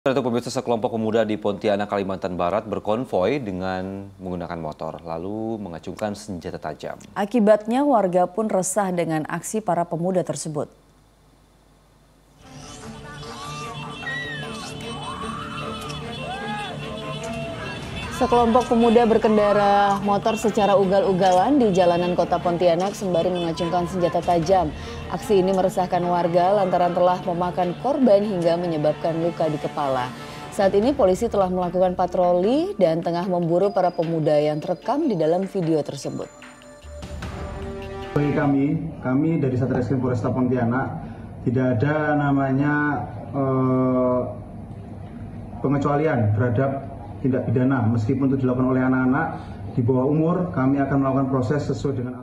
Untuk pemirsa, sekelompok pemuda di Pontianak, Kalimantan Barat berkonvoi dengan menggunakan motor, lalu mengacungkan senjata tajam. Akibatnya warga pun resah dengan aksi para pemuda tersebut. Sekelompok pemuda berkendara motor secara ugal-ugalan di jalanan kota Pontianak sembari mengacungkan senjata tajam. Aksi ini meresahkan warga lantaran telah memakan korban hingga menyebabkan luka di kepala. Saat ini polisi telah melakukan patroli dan tengah memburu para pemuda yang terekam di dalam video tersebut. Bagi kami dari Satreskrim Polresta Pontianak tidak ada namanya pengecualian terhadap tindak pidana, meskipun itu dilakukan oleh anak-anak di bawah umur. Kami akan melakukan proses sesuai dengan